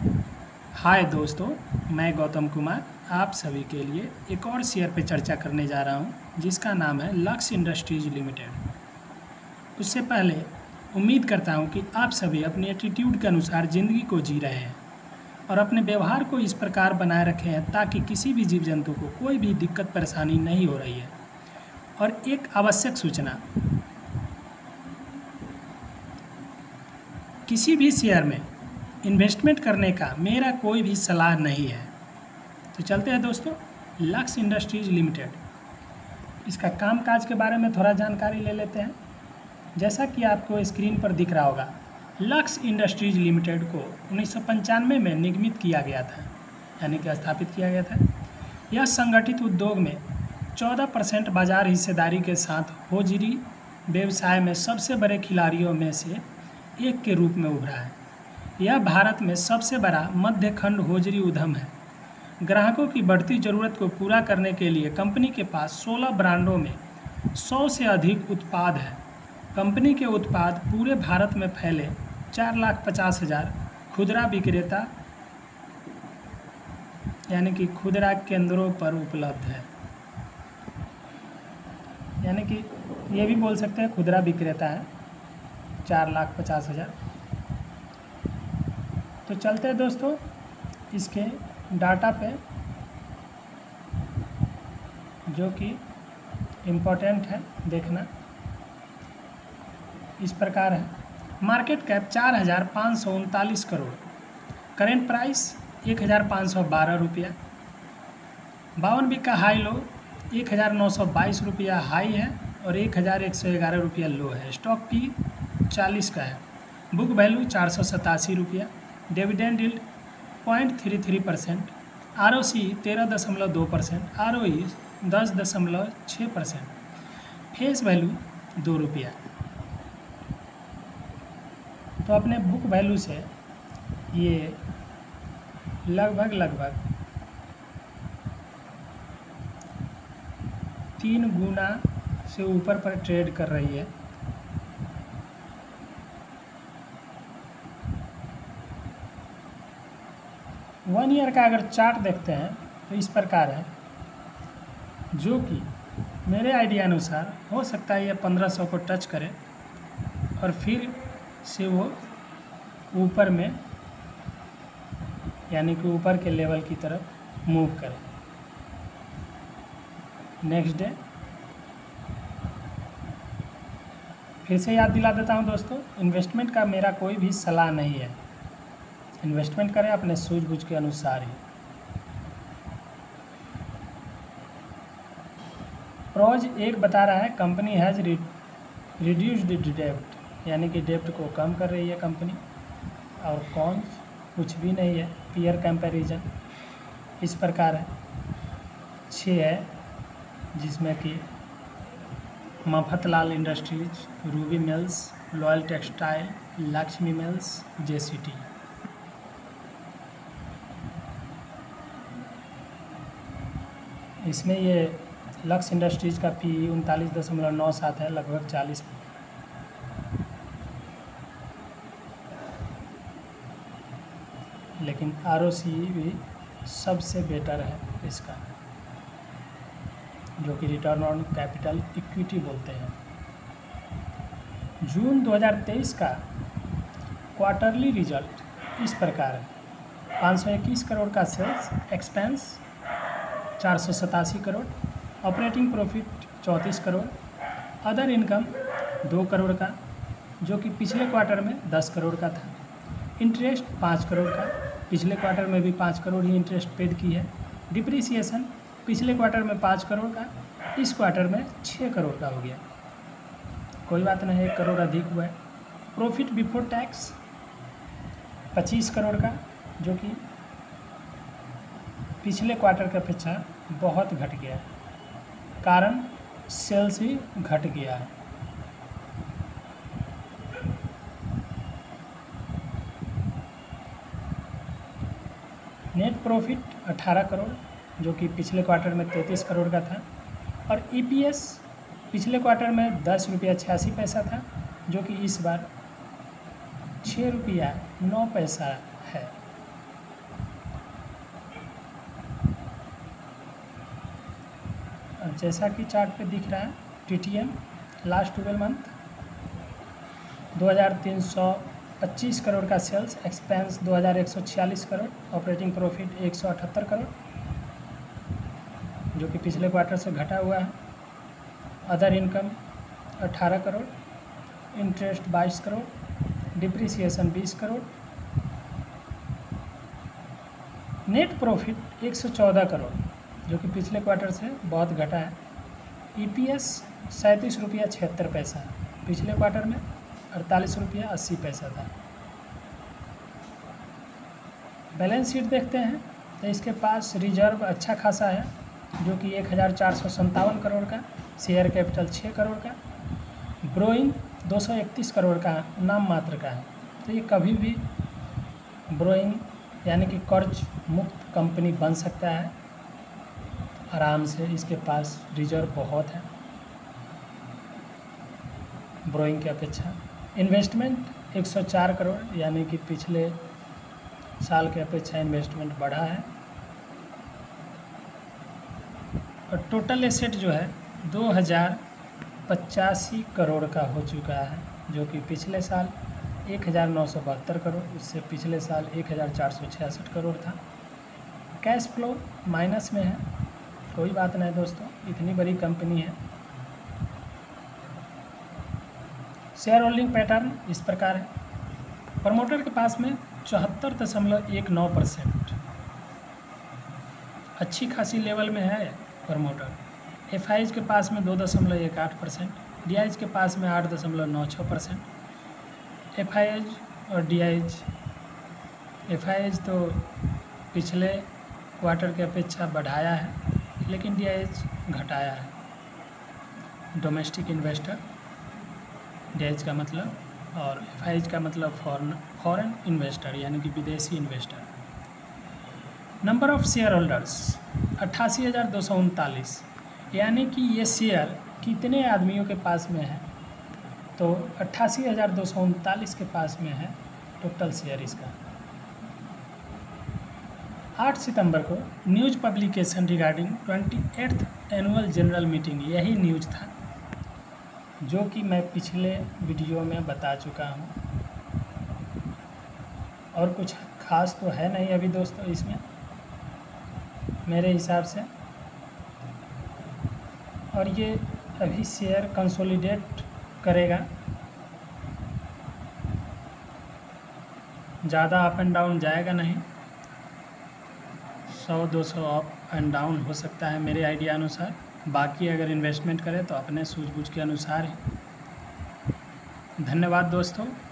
हाय दोस्तों, मैं गौतम कुमार आप सभी के लिए एक और शेयर पे चर्चा करने जा रहा हूँ जिसका नाम है लक्स इंडस्ट्रीज लिमिटेड। उससे पहले उम्मीद करता हूँ कि आप सभी अपनी एटीट्यूड के अनुसार ज़िंदगी को जी रहे हैं और अपने व्यवहार को इस प्रकार बनाए रखे हैं ताकि किसी भी जीव जंतु को कोई भी दिक्कत परेशानी नहीं हो रही है। और एक आवश्यक सूचना, किसी भी शेयर में इन्वेस्टमेंट करने का मेरा कोई भी सलाह नहीं है। तो चलते हैं दोस्तों, लक्स इंडस्ट्रीज लिमिटेड, इसका कामकाज के बारे में थोड़ा जानकारी ले लेते हैं। जैसा कि आपको स्क्रीन पर दिख रहा होगा, लक्स इंडस्ट्रीज लिमिटेड को 1995 में निगमित किया गया था, यानी कि स्थापित किया गया था। यह संगठित उद्योग में 14% बाजार हिस्सेदारी के साथ होजरी व्यवसाय में सबसे बड़े खिलाड़ियों में से एक के रूप में उभरा है। यह भारत में सबसे बड़ा मध्य खंड होजरी उद्यम है। ग्राहकों की बढ़ती ज़रूरत को पूरा करने के लिए कंपनी के पास 16 ब्रांडों में 100 से अधिक उत्पाद हैं। कंपनी के उत्पाद पूरे भारत में फैले 4,50,000 खुदरा विक्रेता यानी कि खुदरा केंद्रों पर उपलब्ध है। यानी कि ये भी बोल सकते हैं खुदरा विक्रेता है 4,50,000। तो चलते हैं दोस्तों इसके डाटा पे, जो कि इम्पोर्टेंट है देखना। इस प्रकार है, market cap 4,539 crore, current price 1,512 रुपया, 52 वीक का हाई लो 1,922 रुपया हाई है और 1,111 रुपया लो है। स्टॉक पी 40 का है, बुक वैल्यू 487 रुपया, dividend yield 0.33%, ROC 13.2%, ROE 10.6%, face value 2 रुपया। तो अपने बुक वैल्यू से ये लगभग 3 गुना से ऊपर पर ट्रेड कर रही है। वन ईयर का अगर चार्ट देखते हैं तो इस प्रकार है, जो कि मेरे आइडिया अनुसार हो सकता है ये 1500 को टच करे और फिर से वो ऊपर में, यानी कि ऊपर के लेवल की तरफ मूव करे। नेक्स्ट डे फिर से याद दिला देता हूँ दोस्तों, इन्वेस्टमेंट का मेरा कोई भी सलाह नहीं है। इन्वेस्टमेंट करें अपने सूझबूझ के अनुसार ही। प्रोज एक बता रहा है कंपनी हैज़ रिड्यूस्ड डेब्ट, यानी कि डेब्ट को कम कर रही है कंपनी। और कॉन्स कुछ भी नहीं है, पीयर कंपैरिजन इस प्रकार है। 6 है, जिसमें कि Mafatlal industries, Ruby mills, loyal textile, Lakshmi mills, JCT। इसमें ये लक्स इंडस्ट्रीज का PE 39.97 है, लगभग 40। लेकिन ROC भी सबसे बेटर है इसका, जो कि रिटर्न ऑन कैपिटल इक्विटी बोलते हैं। जून 2023 का क्वार्टरली रिजल्ट इस प्रकार है, 521 करोड़ का sales expense 487 crore, operating profit 34 crore, other income 2 crore का, जो कि पिछले क्वार्टर में 10 करोड़ का था, इंटरेस्ट 5 करोड़ का, पिछले क्वार्टर में भी 5 करोड़ ही इंटरेस्ट पेड की है, डिप्रिसिएशन पिछले क्वार्टर में 5 करोड़ का, इस क्वार्टर में 6 करोड़ का हो गया। कोई बात नहीं, 1 करोड़ अधिक हुआ है। प्रॉफिट बिफोर टैक्स 25 करोड़ का, जो कि पिछले क्वार्टर की अपेक्षा बहुत घट गया है, कारण सेल्स ही घट गया है। नेट प्रॉफिट 18 करोड़, जो कि पिछले क्वार्टर में 33 करोड़ का था, और EPS पिछले क्वार्टर में 10 रुपया 86 पैसा था, जो कि इस बार 6 रुपया 9 पैसा है। जैसा कि चार्ट पे दिख रहा है, TTM लास्ट 12 मंथ 2325 करोड़ का sales, expense 2146 crore, operating profit 178 crore जो कि पिछले क्वार्टर से घटा हुआ है, other income 18 crore, interest 22 crore, depreciation 20 crore, net profit 114 crore जो कि पिछले क्वार्टर से बहुत घटा है, EPS 37 रुपया 76 पैसा, पिछले क्वार्टर में 48 रुपया 80 पैसा था। बैलेंस शीट देखते हैं तो इसके पास रिजर्व अच्छा खासा है जो कि 1457 करोड़ का, शेयर कैपिटल 6 करोड़ का, ब्रोइंग 231 करोड़ का नाम मात्र का है। तो ये कभी भी ब्रोइंग यानी कि कर्ज मुक्त कंपनी बन सकता है आराम से, इसके पास रिजर्व बहुत है ब्रोइंग की अपेक्षा। इन्वेस्टमेंट 104 करोड़ यानी कि पिछले साल के अपेक्षा इन्वेस्टमेंट बढ़ा है, और टोटल एसेट जो है 2085 करोड़ का हो चुका है जो कि पिछले साल 1972 करोड़, उससे पिछले साल 1466 करोड़ था। कैश फ्लो माइनस में है, कोई बात नहीं दोस्तों, इतनी बड़ी कंपनी है। शेयर होल्डिंग पैटर्न इस प्रकार है, प्रमोटर के पास में 74.19%, अच्छी खासी लेवल में है प्रमोटर। FIs के पास में 2.18%, DIs के पास में 8.96%। FIs और DIs तो पिछले क्वार्टर की अपेक्षा बढ़ाया है, लेकिन DIs घटाया है। डोमेस्टिक इन्वेस्टर DIs का मतलब, और FIs का मतलब फॉरेन इन्वेस्टर यानी कि विदेशी investor. Number of shareholders 88,239, यानी कि ये शेयर कितने आदमियों के पास में है, तो 88,239 के पास में है टोटल शेयर इसका। 8 सितंबर को news publication regarding 28th annual general meeting, यही न्यूज़ था जो कि मैं पिछले वीडियो में बता चुका हूँ, और कुछ खास तो है नहीं अभी दोस्तों इसमें मेरे हिसाब से। और ये अभी शेयर कंसोलिडेट करेगा, ज़्यादा अप एंड डाउन जाएगा नहीं, 100-200 अप एंड डाउन हो सकता है मेरे आइडिया अनुसार। बाकी अगर इन्वेस्टमेंट करें तो अपने सूझबूझ के अनुसार ही। धन्यवाद दोस्तों।